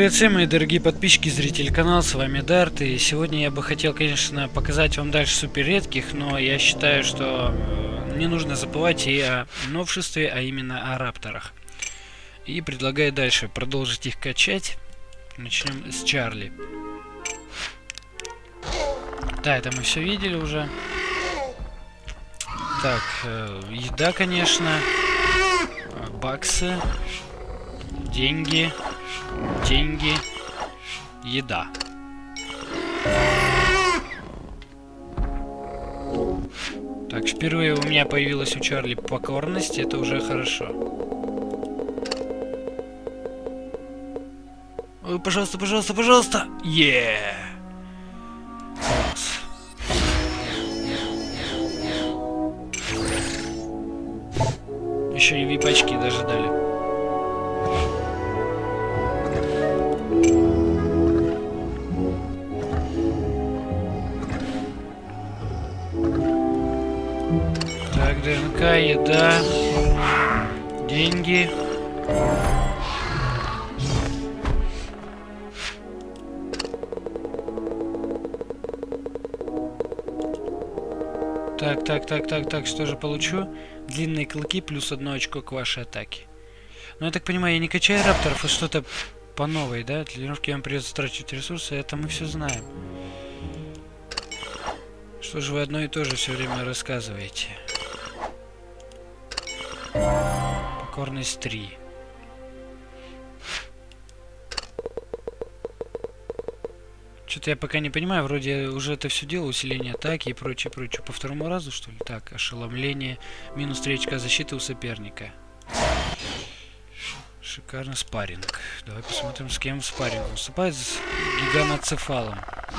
Привет всем, мои дорогие подписчики и зрители канала, с вами Дарт, и сегодня я бы хотел, конечно, показать вам дальше супер редких, но я считаю, что не нужно забывать и о новшестве, а именно о рапторах. И предлагаю дальше продолжить их качать. Начнем с Чарли. Да, это мы все видели уже. Так, еда, конечно, баксы, деньги, еда. Так, впервые у меня появилась у Чарли покорность, это уже хорошо. Ой, пожалуйста, пожалуйста, пожалуйста! Класс. Еще и вип-очки даже дали. Так, ДНК, еда, деньги. Так, что же получу? Длинные клыки плюс 1 очко к вашей атаке. Ну, я так понимаю, я не качаю рапторов, а что-то по новой, да? Для тренировки вам придется тратить ресурсы, это мы все знаем. Что же вы одно и то же все время рассказываете? Покорность 3. Что-то я пока не понимаю, вроде уже это все делал, усиление атаки и прочее. По второму разу, что ли? Так, ошеломление, минус 3 очка защиты у соперника. Шикарно, спарринг. Давай посмотрим, с кем спарринг выступает, с гиганоцефалом.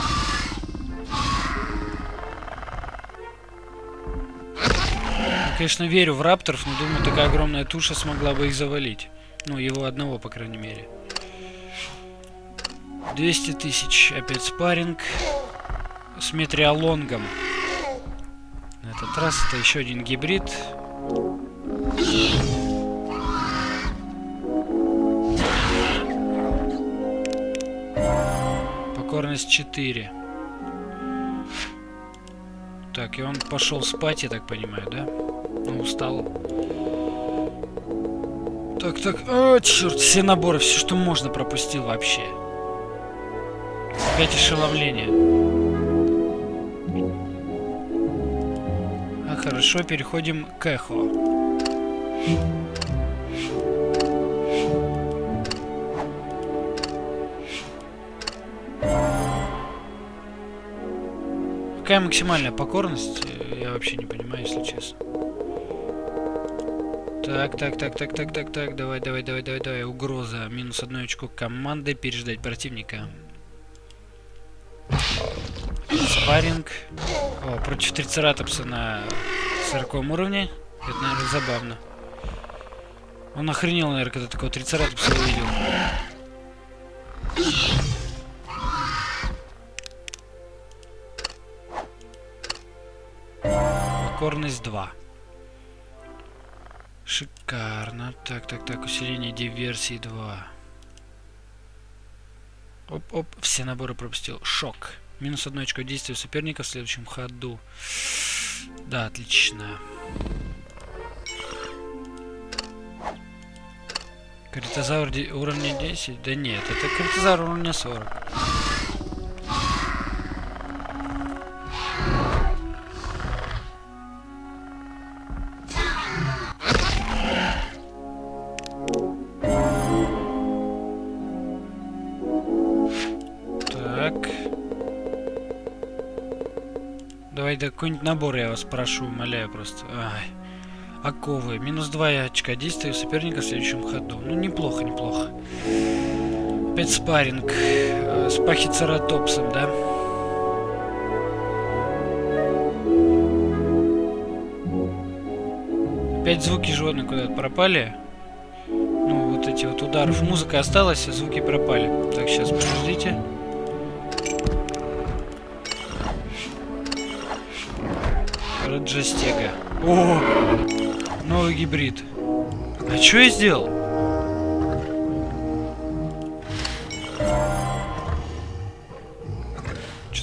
Я, конечно, верю в рапторов, но думаю, такая огромная туша смогла бы их завалить. Ну, его одного, по крайней мере. 200 тысяч. Опять спарринг. С метриалонгом. На этот раз это еще один гибрид. Покорность 4. Так, и он пошел спать, я так понимаю, да? Ну, устал. Так. О, черт, все наборы, все, что можно, пропустил вообще. Опять ошеломление. А хорошо, переходим к эхо. Какая максимальная покорность? Я вообще не понимаю, если честно. Так. Давай. Угроза. Минус 1 очко команды. Переждать противника. Спарринг. О, против трицератопса на 40 уровне. Это, наверное, забавно. Он охренел, наверное, когда такого трицератопса увидел. Покорность 2. Шикарно. Так. Усиление диверсии 2. Оп. Все наборы пропустил. Шок. Минус 1 очко действия соперника в следующем ходу. Да, отлично. Критозавр уровня 10? Да нет, это критозавр уровня 40. Давай, да какой-нибудь набор, я вас прошу, умоляю просто. Ай. Оковы. Минус 2 очка действия у соперника в следующем ходу. Ну, неплохо. Опять спарринг. С пахицератопсом, да? Опять звуки животных куда-то пропали. Ну, вот эти вот ударов. Музыка осталась, а звуки пропали. Так, сейчас, подождите. Раджастега. О! Новый гибрид. А что я сделал?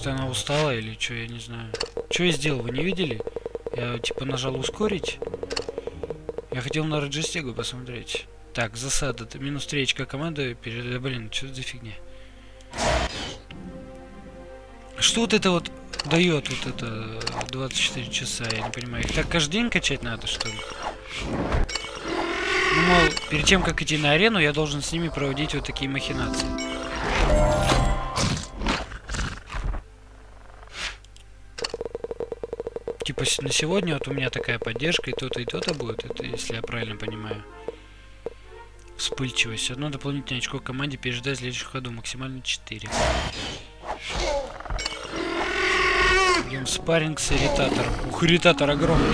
Что она устала или что, я не знаю. Что я сделал, вы не видели? Я типа нажал ускорить. Я хотел на Раджестегу посмотреть. Так, засада. Минус 3 очка команды. Да блин, что за фигня? Что вот это вот дает вот это 24 часа, я не понимаю. Их так каждый день качать надо, что ли? Ну, мол, перед тем, как идти на арену, я должен с ними проводить вот такие махинации. Типа на сегодня вот у меня такая поддержка, и то-то, и то-то будет, это если я правильно понимаю. Вспыльчивость. Одно дополнительное очко команде переждать в следующем ходу, максимально 4. Идем спарринг с ирритатором. Ух, ирритатор огромный.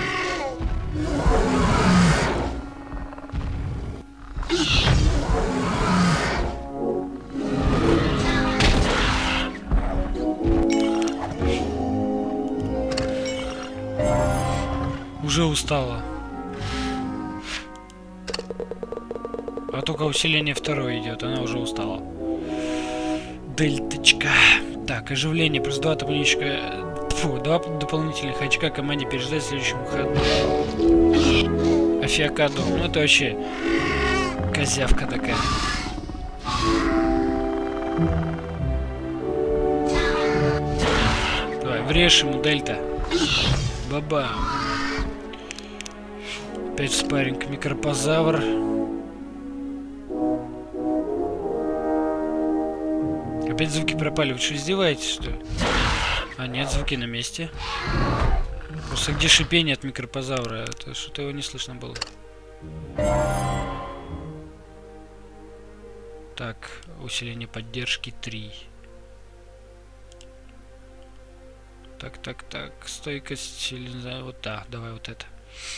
Уже устала. А только усиление второе идет, она уже устала. Дельточка. Так, оживление плюс 2 дополнительных очка команде переждать в следующем ходу. Афиакаду. Ну это вообще козявка такая. Давай, врежь ему, Дельта. Баба. Опять спарринг микропозавр. Опять звуки пропали. Вы что, издеваетесь, что ли? А, нет, звуки на месте. Просто где шипение от микропозавра? Это что-то его не слышно было. Так, усиление поддержки 3. Так. Стойкость, или не знаю, вот да, давай вот это.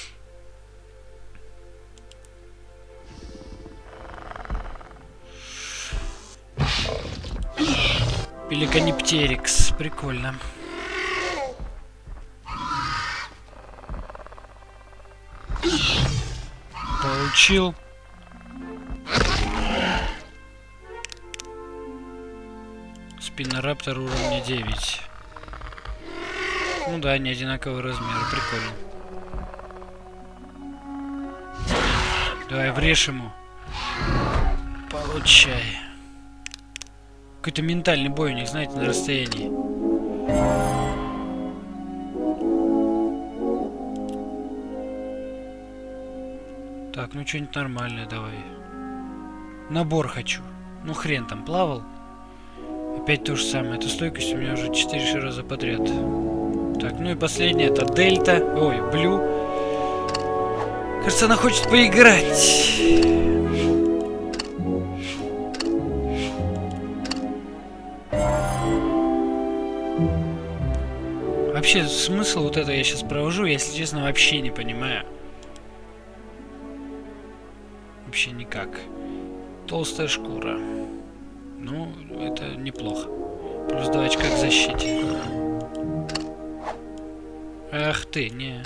Пеликаниптерикс, прикольно. Получил. Спинораптор уровня 9. Ну да, не одинаковый размер, прикольно. Давай, врежь ему. Получай. Какой-то ментальный бой у них, знаете, на расстоянии. Так, ну что-нибудь нормальное давай. Набор хочу. Ну хрен там, плавал. Опять то же самое. Эта стойкость у меня уже 4 раза подряд. Так, ну и последнее это Дельта. Ой, Блю. Кажется, она хочет поиграть. Вообще, смысл вот это я сейчас провожу, если честно, вообще не понимаю. Вообще никак. Толстая шкура. Ну, это неплохо. Плюс 2 очка к защите. Ах ты, не.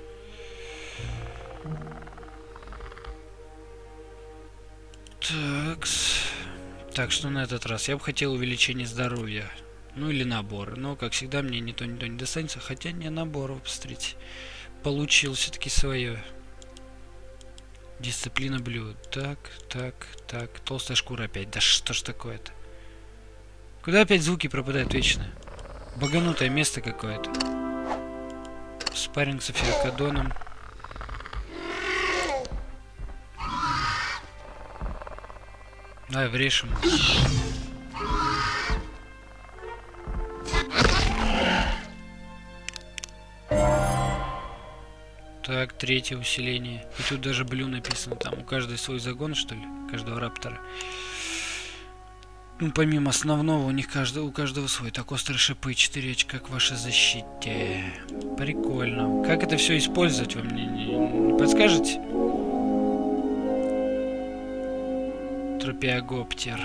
Так, что на этот раз? Я бы хотел увеличение здоровья. Ну или набор. Но, как всегда, мне ни то не достанется. Хотя не набор, посмотрите. Получил все-таки свое. Дисциплина Блю. Так. Толстая шкура опять. Да что ж такое-то? Куда опять звуки пропадают вечно? Баганутое место какое-то. Спарринг с Афиакадоном. Давай, врежь ему. Так, третье усиление. И тут даже Блю написано. Там у каждой свой загон, что ли? Каждого раптора. Ну, помимо основного, у каждого свой. Так, острые шипы, 4 очка к вашей защите. Прикольно. Как это все использовать, вы мне не подскажете? Тропиогоптер.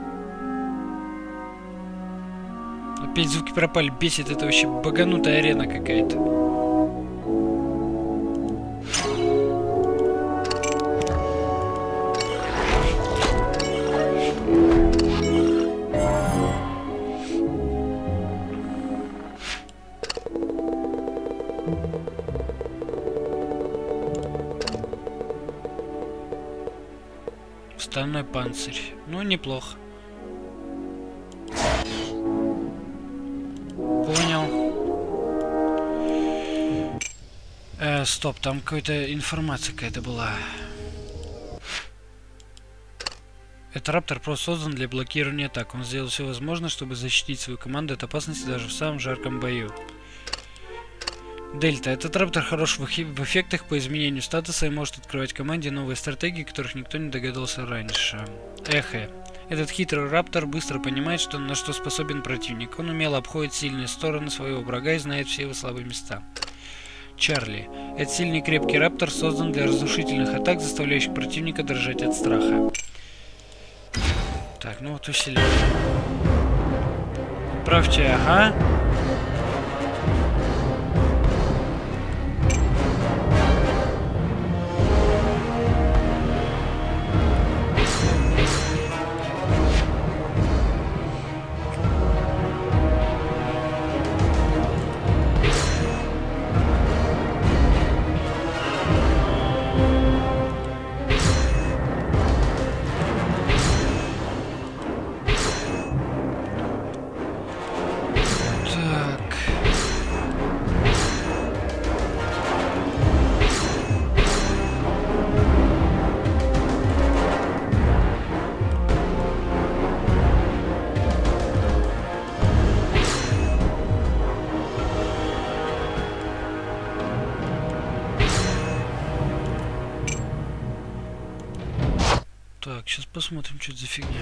Опять звуки пропали. Бесит, это вообще баганутая арена какая-то. стальной панцирь. Ну, неплохо. Понял. Стоп, там какая-то информация какая-то была. Этот раптор просто создан для блокирования атак. Он сделал все возможное, чтобы защитить свою команду от опасности даже в самом жарком бою. Дельта. Этот раптор хорош в эффектах по изменению статуса и может открывать команде новые стратегии, которых никто не догадался раньше. Эхо. Этот хитрый раптор быстро понимает, на что способен противник. Он умело обходит сильные стороны своего врага и знает все его слабые места. Чарли. Этот сильный и крепкий раптор создан для разрушительных атак, заставляющих противника дрожать от страха. Так, ну вот усиление. Отправьте, ага. Так, сейчас посмотрим, что это за фигня.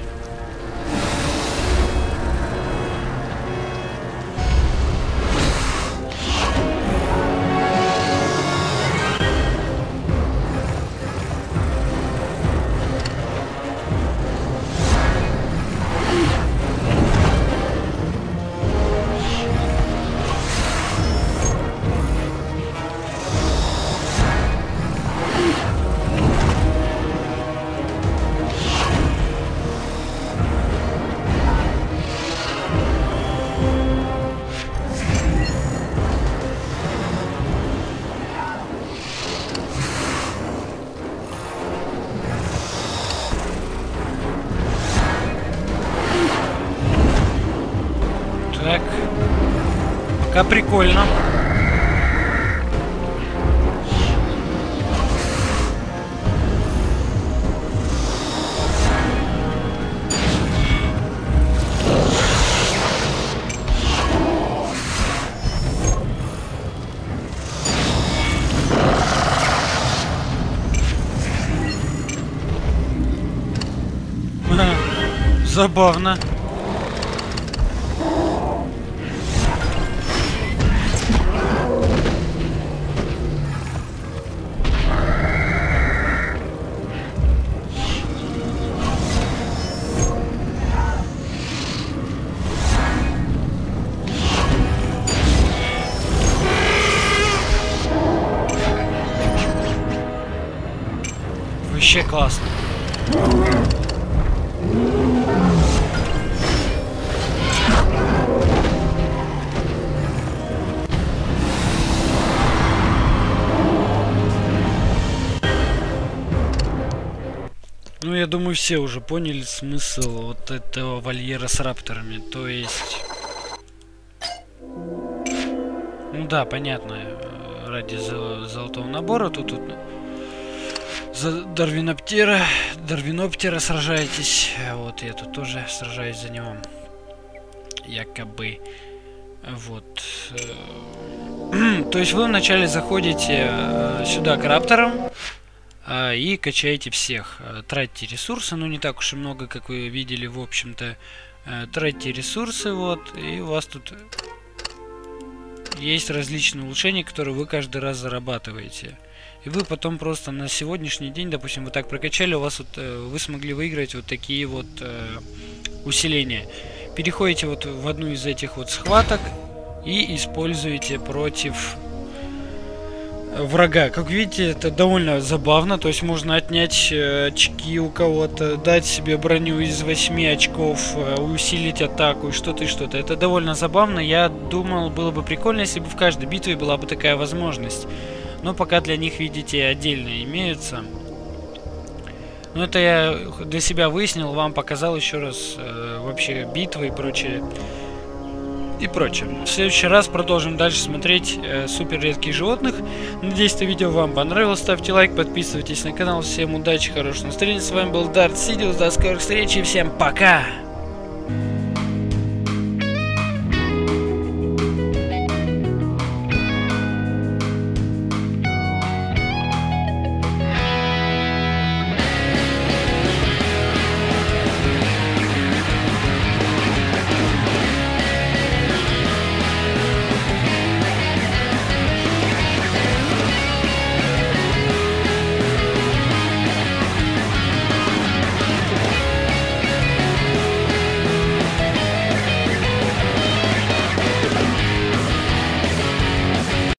Так. Пока прикольно. Забавно. Вообще классно. Ну, я думаю, все уже поняли смысл вот этого вольера с рапторами. То есть... Ну да, понятно. Ради золотого набора тут за Дарвиноптера сражаетесь. Вот, я тут тоже сражаюсь за него. Якобы. Вот. То есть вы вначале заходите сюда к рапторам и качаете всех. Тратите ресурсы, ну не так уж и много, как вы видели, в общем-то. Тратите ресурсы, вот, и у вас тут есть различные улучшения, которые вы каждый раз зарабатываете. И вы потом просто на сегодняшний день, допустим, вы так прокачали, у вас вот, вы смогли выиграть вот такие вот усиления. Переходите вот в одну из этих вот схваток и используете против врага. Как видите, это довольно забавно. То есть можно отнять очки у кого-то, дать себе броню из 8 очков, усилить атаку и что-то и что-то. Это довольно забавно. Я думал, было бы прикольно, если бы в каждой битве была бы такая возможность. Но пока для них, видите, отдельно имеются. Но это я для себя выяснил, вам показал еще раз вообще битвы и прочее. И прочее. В следующий раз продолжим дальше смотреть супер редких животных. Надеюсь, это видео вам понравилось. Ставьте лайк, подписывайтесь на канал. Всем удачи, хорошего настроения. С вами был Дарт Сидиус. До скорых встреч и всем пока!